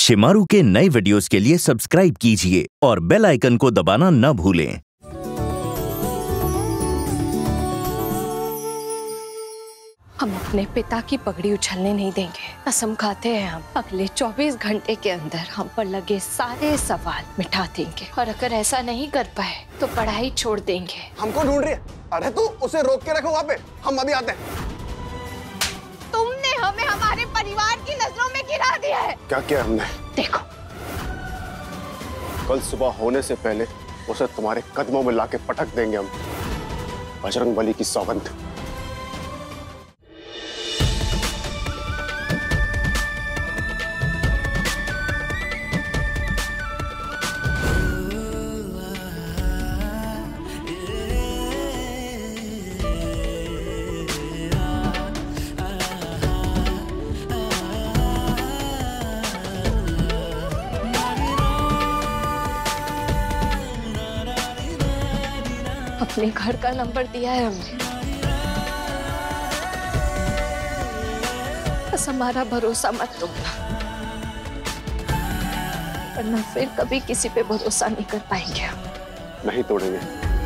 शिमारू के नए वीडियोस के लिए सब्सक्राइब कीजिए और बेल आइकन को दबाना न भूलें। हम अपने पिता की पगड़ी उछलने नहीं देंगे। कसम खाते हैं हम अगले 24 घंटे के अंदर हम पर लगे सारे सवाल मिटा देंगे, और अगर ऐसा नहीं कर पाए तो पढ़ाई छोड़ देंगे। हमको ढूंढ रही है? अरे तू उसे रोक के रखो वहाँ पे, हम अभी आते हैं। तुमने हमें हमारे परिवार की नजरों में गिरा दिया है। क्या किया हमने? देखो, कल सुबह होने से पहले उसे तुम्हारे कदमों में लाके पटक देंगे हम, बजरंगबली की सौगंध। अपने घर का नंबर दिया है हमने, बस हमारा भरोसा मत तोड़ना, वरना फिर कभी किसी पे भरोसा नहीं कर पाएंगे हम। नहीं तोड़ेंगे।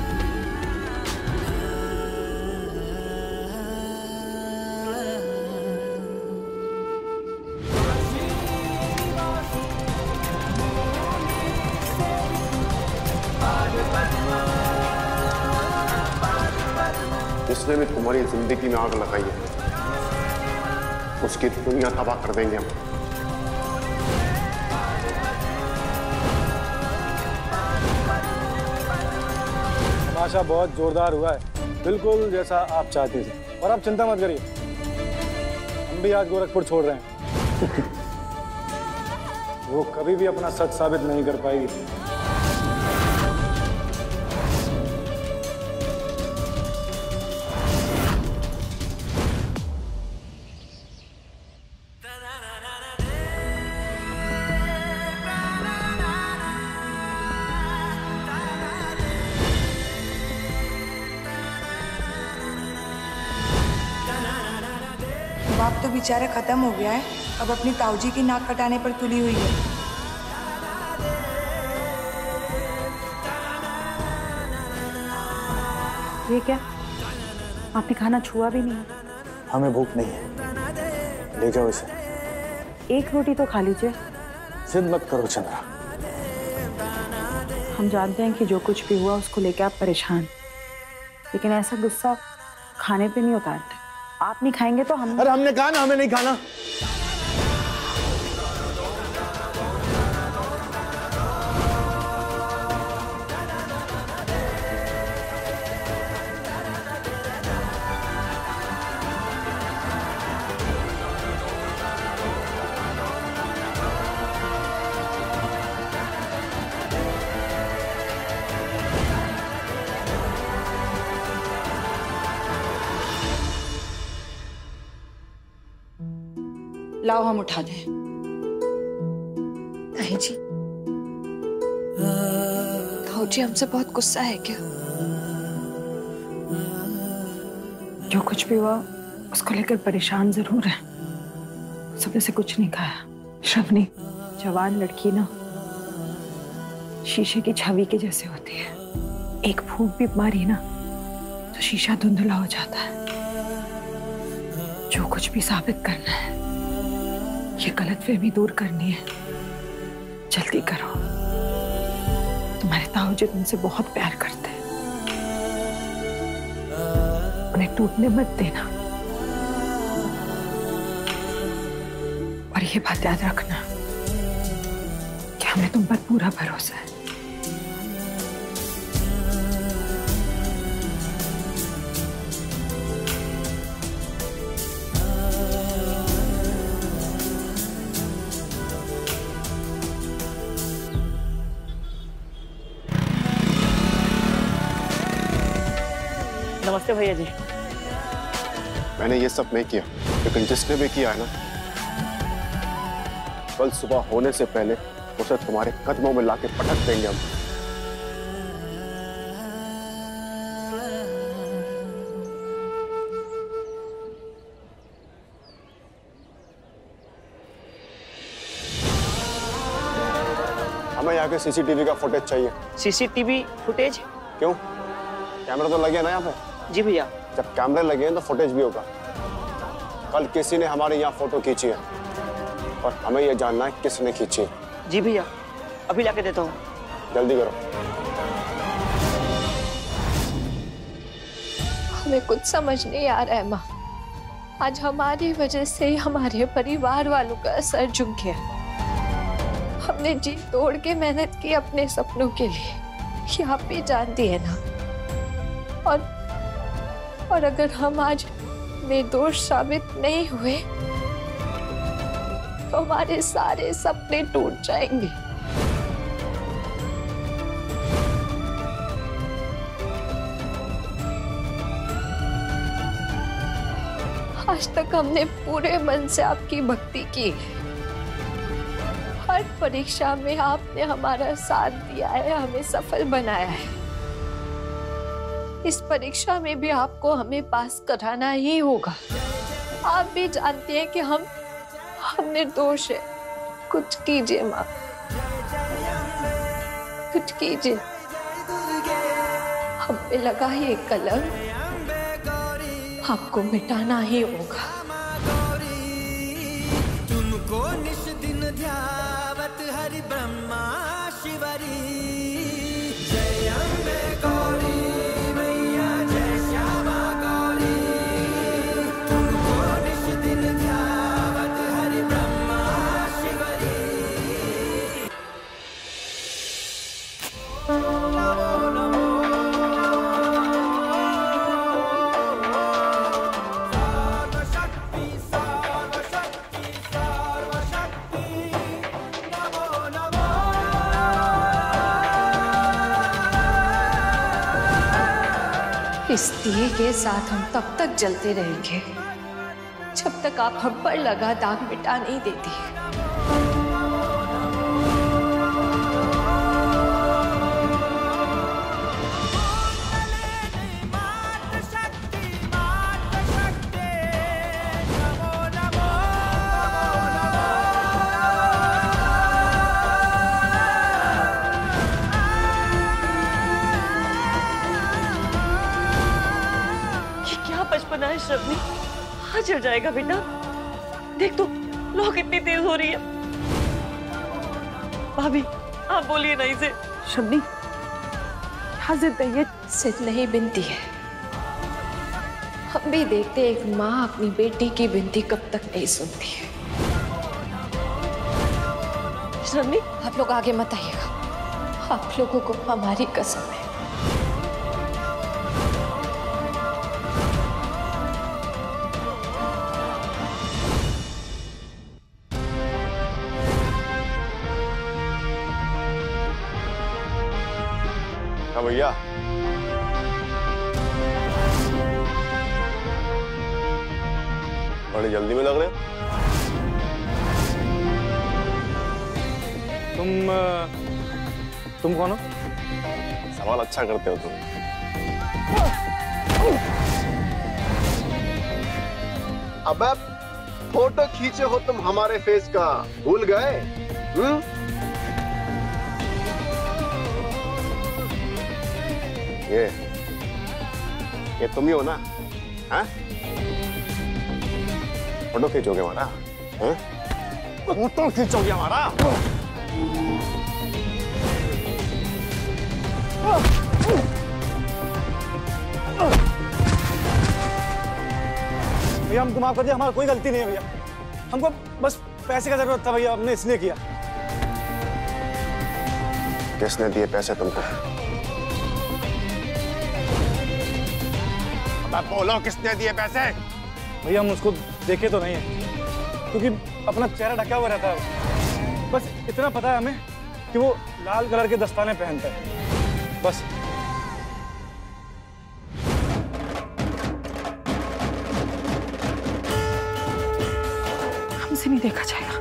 जिसने भी तुम्हारी जिंदगी में आग लगाई है उसकी दुनिया तबाह कर देंगे हम। तमाशा बहुत जोरदार हुआ है, बिल्कुल जैसा आप चाहते थे। और आप चिंता मत करिए, हम भी आज गोरखपुर छोड़ रहे हैं। वो कभी भी अपना सच साबित नहीं कर पाएगी। बाप तो बेचारा खत्म हो गया है, अब अपनी ताऊजी की नाक कटाने पर तुली हुई है। ये क्या? आपने खाना छुआ भी नहीं? हमें भूख नहीं है, ले जाओ इसे। एक रोटी तो खा लीजिए। जिद मत करो चंद्रा। हम जानते हैं कि जो कुछ भी हुआ उसको लेकर आप परेशान, लेकिन ऐसा गुस्सा खाने पे नहीं उतारते। आप नहीं खाएंगे तो हम। अरे हमने कहा ना हमें नहीं खाना। लाओ हम उठा दें। नहीं जी, ताऊजी हमसे बहुत गुस्सा है क्या? जो कुछ भी हुआ उसको लेकर परेशान जरूर है। सुबह से कुछ नहीं खाया। श्रवणी जवान लड़की ना शीशे की छवि के जैसे होती है, एक फूंक भी मारी ना तो शीशा धुंधला हो जाता है। जो कुछ भी साबित करना है, ये गलतफहमी दूर करनी है, जल्दी करो। तुम्हारे ताऊजी तुमसे बहुत प्यार करते हैं, उन्हें टूटने मत देना। और ये बात याद रखना कि हमें तुम पर पूरा भरोसा है। नमस्ते भैया जी। मैंने ये सब नहीं किया, लेकिन जिसने भी किया है ना, कल सुबह होने से पहले उसे तुम्हारे कदमों में लाके पटक देंगे हम। हमें यहाँ के सीसीटीवी का फुटेज चाहिए। CCTV footage? क्यों? कैमरा तो लगे ना यहाँ पे। जी भैया। जब कैमरे लगे हैं तो फुटेज भी होगा। कल किसी ने हमारे यहाँ फोटो खींची है और हमें यह जानना है किसने खींची है। जी भैया, अभी लाके देता हूँ। जल्दी करो। हमें कुछ समझ नहीं आ रहा है माँ। आज हमारी वजह से ही हमारे परिवार वालों का सर झुक गया। हमने जी तोड़ के मेहनत की अपने सपनों के लिए, ये आप भी जानती है ना। और अगर हम आज निर्दोष साबित नहीं हुए तो हमारे सारे सपने टूट जाएंगे। आज तक हमने पूरे मन से आपकी भक्ति की है। हर परीक्षा में आपने हमारा साथ दिया है, हमें सफल बनाया है। इस परीक्षा में भी आपको हमें पास कराना ही होगा। आप भी जानते हैं कि हम निर्दोष है। कुछ कीजिए माँ, कुछ कीजिए। हम पे लगा ये कलंक आपको मिटाना ही होगा। तुमको निश दिन ध्यावत हरि ब्रह्मा शिवरी। जय अम्बे गौरी मैया, जय श्यामा गौरी। तुमको निश दिन ध्यावत हरि ब्रह्मा शिवरी। इस दिए के साथ हम तब तक जलते रहेंगे जब तक आप हम पर लगा दाग मिटा नहीं देती। बचपना है श्रवणी, आज चल जाएगा बेटा। देख तो लौ कितनी तेज हो रही है। भाभी आप बोलिए नहीं से। श्रवणी क्या जिद है ये? जिद नहीं बिनती है। हम भी देखते एक माँ अपनी बेटी की बिनती कब तक नहीं सुनती है। श्रवणी आप लोग आगे मत आइएगा, आप लोगों को हमारी कसम है। भैया बड़ी जल्दी में लग रहे हो। तुम कौन हो? सवाल अच्छा करते हो तुम। अबे फोटो खींचे हो तुम हमारे फेस का, भूल गए? ये तुम ही हो ना? हाँ? फोटो खींचोगे हमारा? हाँ? फोटो खींचोगे हमारा? भैया हमको माफ कर दिया, हमारा कोई गलती नहीं है भैया। हमको बस पैसे का जरूरत था भैया, हमने इसलिए किया। किसने दिए पैसे तुमको? बोलो किसने दिए पैसे? भैया हम उसको देखे तो नहीं है क्योंकि अपना चेहरा ढका हुआ रहता है। बस इतना पता है हमें कि वो लाल कलर के दस्ताने पहनता है, बस। हमसे नहीं देखा जाएगा।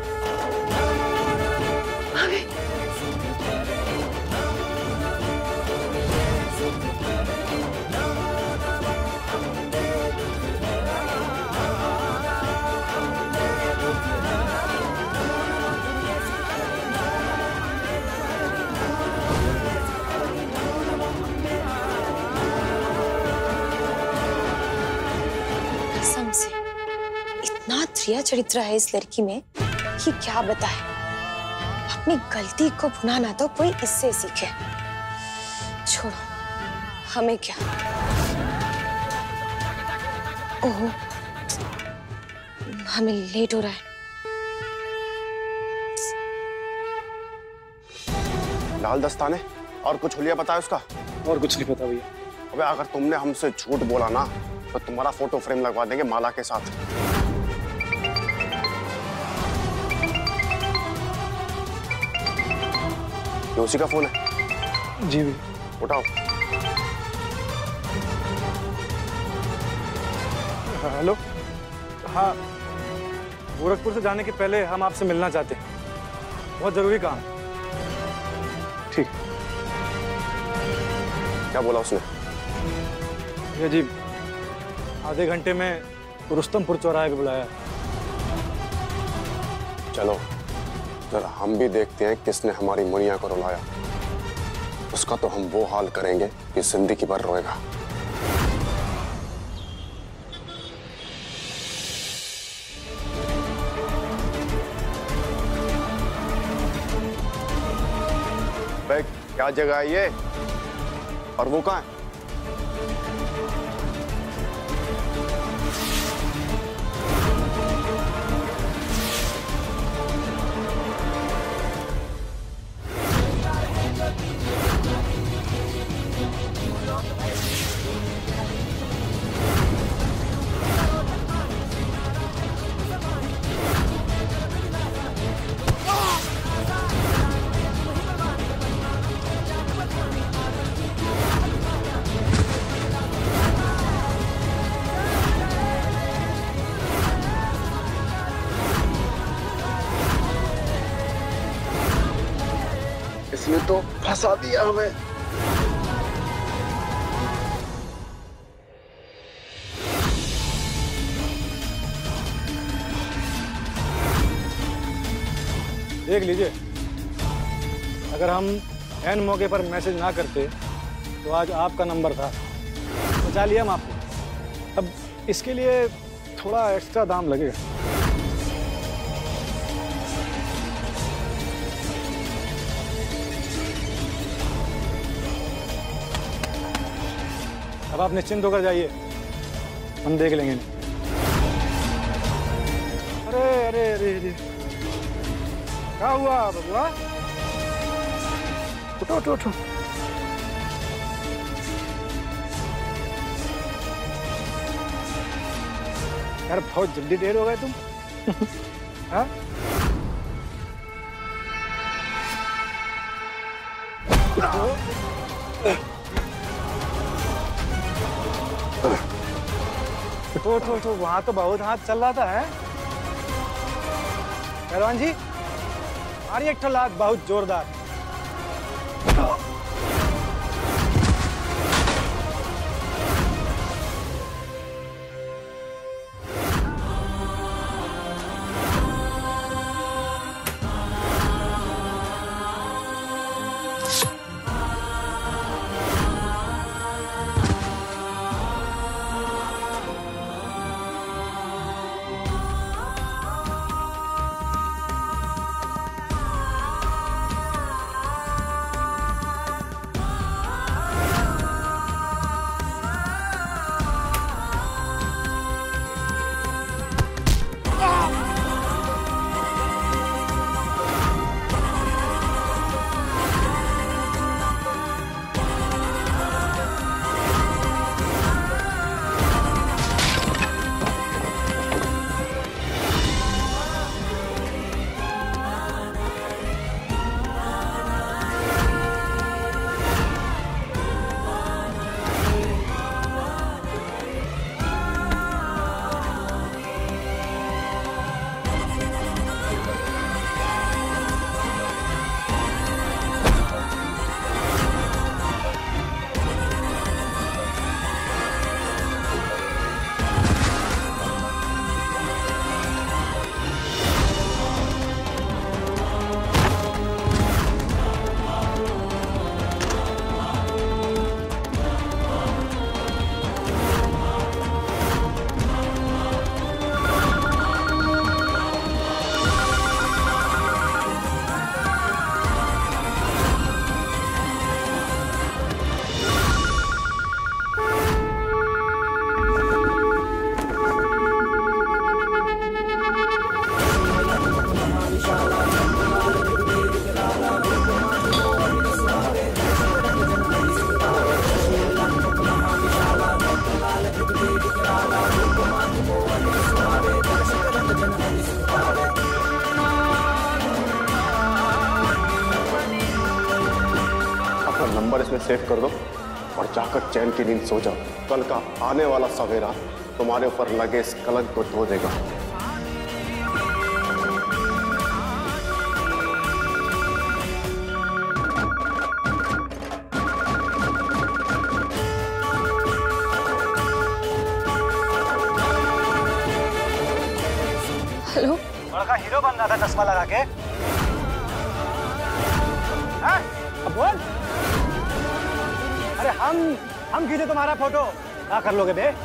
श्रेया चरित्र है इस लड़की में, ये क्या बताए। अपनी गलती को भुनाना तो कोई इससे सीखे। छोड़ो, हमें क्या। ओह, हमें लेट हो रहा है। लाल दस्ताने और कुछ हुलिया पता है उसका? और कुछ नहीं पता भैया। अबे अगर तुमने हमसे झूठ बोला ना तो तुम्हारा फोटो फ्रेम लगवा देंगे माला के साथ। ये उसी का फोन है? जी भैया। उठाओ। हेलो, हाँ, गोरखपुर से जाने के पहले हम आपसे मिलना चाहते हैं, बहुत जरूरी काम। ठीक। क्या बोला उसने? ये जी आधे घंटे में रुस्तमपुर चौराहे पे बुलाया। चलो जरा हम भी देखते हैं किसने हमारी मुनिया को रुलाया। उसका तो हम वो हाल करेंगे कि जिंदगी भर रोएगा। भाई क्या जगह है ये? और वो कहाँ है? इसने तो फंसा दिया हमें। देख लीजिए, अगर हम एन मौके पर मैसेज ना करते तो आज आपका नंबर था, बचा लिया हम आपको। अब इसके लिए थोड़ा एक्स्ट्रा दाम लगेगा। अब आप निश्चिंत होकर जाइए, हम देख लेंगे। अरे अरे अरे अरे, क्या हुआ बबुआ? उठो उठो उठो। यार बहुत जल्दी देर हो गए तुम। हाँ? उठो, वहां तो बहुत हाथ चल रहा था। है पहलवान जी, मारिए एक ठो लात बहुत जोरदार। नंबर इसमें सेव कर दो और जाकर चैन की नींद सो जाओ। कल का आने वाला सवेरा तुम्हारे ऊपर लगे इस कलंक को धो देगा। हेलो, लड़का हीरो बन रहा था चश्मा लगा के। अब बोल। अरे हम खींचे तुम्हारा फोटो, क्या कर लोगे बे?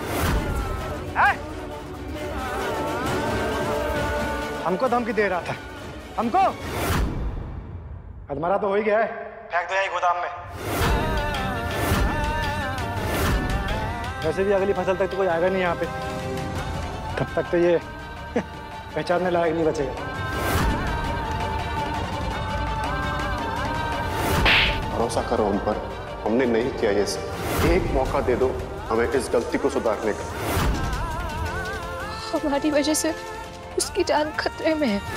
हमको धमकी दे रहा था, हमको? तुम्हारा तो हो ही गया है, फेंक दो यही गोदाम में। वैसे भी अगली फसल तक तो कोई आएगा नहीं यहाँ पे, तब तक तो ये पहचानने लायक नहीं बचेगा। भरोसा करो हम पर, हमने नहीं किया ये सब। एक मौका दे दो हमें इस गलती को सुधारने का। हमारी वजह से उसकी जान खतरे में है।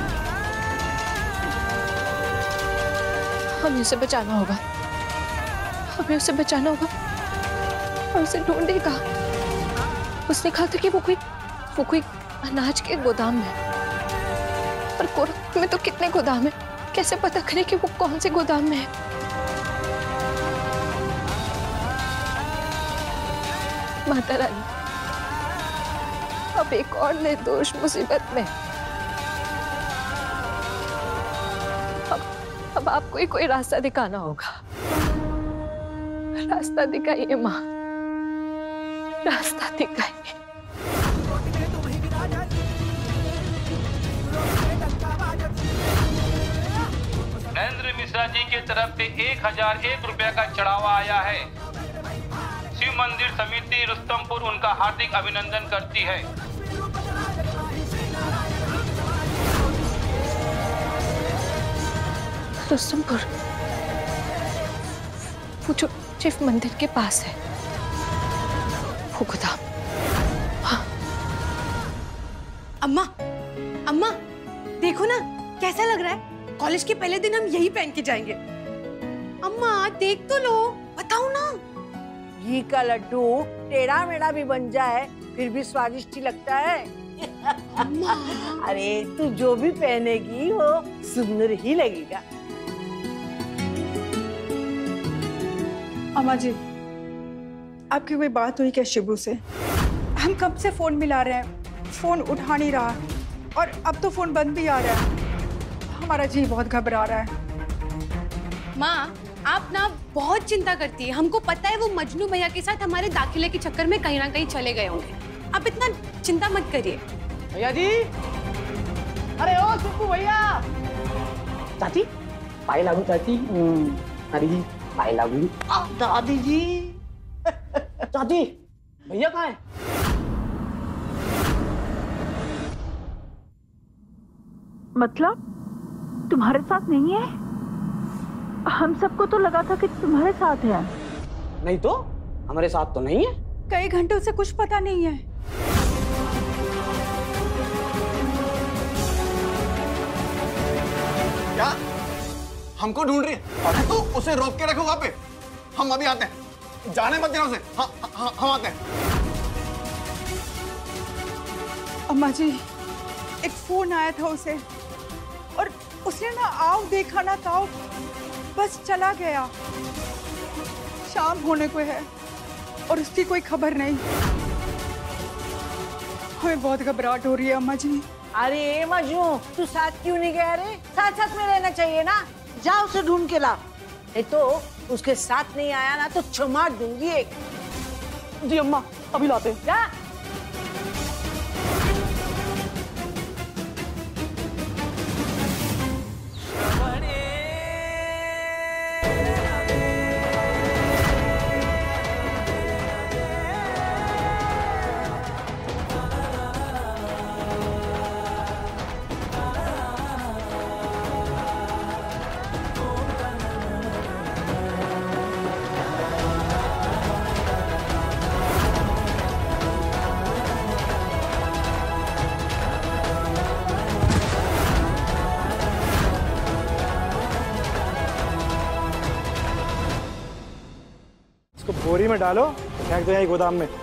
हमें उसे बचाना होगा, हमें उसे बचाना होगा और उसे ढूंढेगा। उसने कहा था कि वो कोई अनाज के गोदाम में, पर गोरखपुर में तो कितने गोदाम है, कैसे पता करें कि वो कौन से गोदाम में है? माता रानी, अब एक और निर्दोष मुसीबत में। अब आपको ही कोई रास्ता दिखाना होगा। रास्ता दिखाइए माँ, रास्ता दिखाइए। नरेंद्र मिश्रा जी की तरफ से 1001 रुपया का चढ़ावा आया है। शिव मंदिर समिति रुस्तमपुर उनका हार्दिक अभिनंदन करती है। रुस्तमपुर वो जो शिव मंदिर के पास है, वो गोदाम। हाँ। अम्मा देखो ना कैसा लग रहा है। कॉलेज के पहले दिन हम यही पहन के जाएंगे। अम्मा देख तो लो, बताओ ना। घी का लड्डू टेढ़ा मेढ़ा भी बन जाए फिर भी स्वादिष्ट ही लगता है। अरे तू जो भी पहनेगी वो सुंदर ही लगेगा। अम्मा जी, आपकी कोई बात हुई क्या शिबू से? हम कब से फोन मिला रहे हैं, फोन उठा नहीं रहा और अब तो फोन बंद भी आ रहा है। हमारा जी बहुत घबरा रहा है। माँ, आप ना बहुत चिंता करती है। हमको पता है वो मजनू भैया के साथ हमारे दाखिले के चक्कर में कहीं ना कहीं चले गए होंगे। आप इतना चिंता मत करिए। भैया जी, अरे ओ सुप्पू भैया। चाची पाई लागू चाची। अरे जी पाई लागू। दादी जी। चाची भैया कहाँ है? मतलब तुम्हारे साथ नहीं है? हम सबको तो लगा था कि तुम्हारे साथ है। नहीं तो हमारे साथ तो नहीं है। कई घंटों से कुछ पता नहीं है। क्या हमको ढूंढ रही है? अरे तो उसे रोक के रखो वहां पे, हम अभी आते हैं। जाने मत देना उसे। हम आते हैं। अम्मा जी, एक फोन आया था उसे और उसने ना आओ देखा ना ताओ, बस चला गया। शाम होने को है और उसकी कोई खबर नहीं। हमें बहुत घबराहट हो रही है अम्मा जी। अरे मजनू, तू साथ क्यों नहीं गया? रे साथ साथ में रहना चाहिए ना। जा उसे ढूंढ के ला। नहीं तो उसके साथ नहीं आया ना तो चमाट दूंगी एक। जी अम्मा, अभी लाते हैं। जा। इसको बोरी में डालो, फेंक दो यहीं गोदाम में।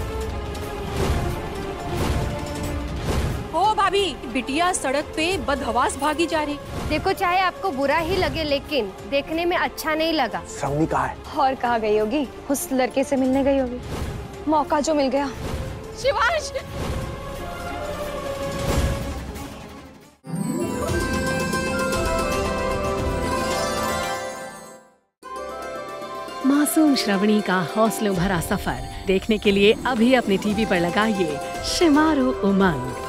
ओ भाभी, बिटिया सड़क पे बदहवास भागी जा रही। देखो चाहे आपको बुरा ही लगे लेकिन देखने में अच्छा नहीं लगा। श्रावणी कहाँ है? और कहाँ गई होगी? उस लड़के से मिलने गई होगी। मौका जो मिल गया। शिवांश! मासूम श्रवणी का हौसलों भरा सफर देखने के लिए अभी अपने टीवी पर लगाइए शिमारू उमंग।